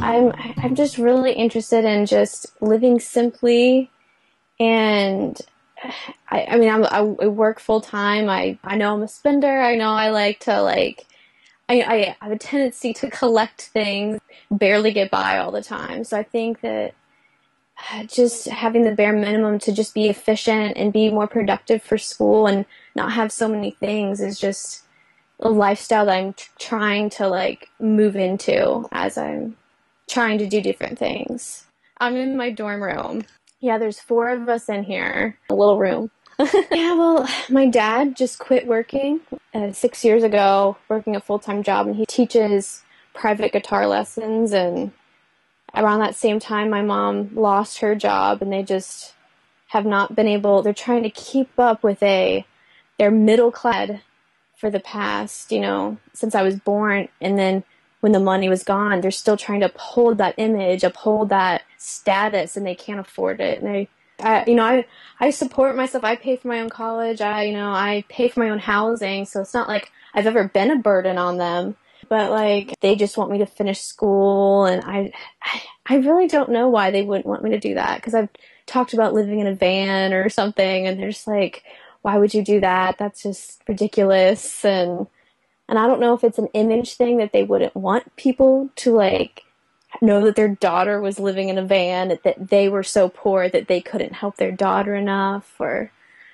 I'm just really interested in just living simply, and I work full time. I know I'm a spender. I know I like to I have a tendency to collect things, barely get by all the time. So I think that just having the bare minimum to just be efficient and be more productive for school and not have so many things is just a lifestyle that I'm trying to move into as I'm trying to do different things. I'm in my dorm room. Yeah, there's four of us in here, a little room. Yeah, well, my dad just quit working 6 years ago, working a full-time job, and he teaches private guitar lessons. And around that same time, my mom lost her job, and they just have not been able, they're trying to keep up with their middle class for the past, since I was born. And then when the money was gone, they're still trying to uphold that image, uphold that status, and they can't afford it. And I support myself. I pay for my own college. I pay for my own housing. So it's not like I've ever been a burden on them, but they just want me to finish school. And I really don't know why they wouldn't want me to do that. Because I've talked about living in a van or something, and they're just like, why would you do that? That's just ridiculous. And I don't know if it's an image thing that they wouldn't want people to know that their daughter was living in a van, that they were so poor that they couldn't help their daughter enough, or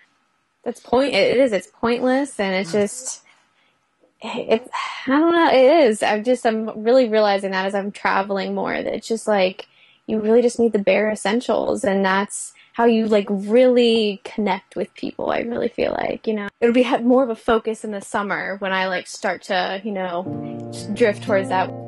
it's pointless, and it's just, I don't know, it is. I'm really realizing that as I'm traveling more, that it's just you really just need the bare essentials, and that's how you really connect with people. I really feel it'll be more of a focus in the summer when I start to, drift towards that.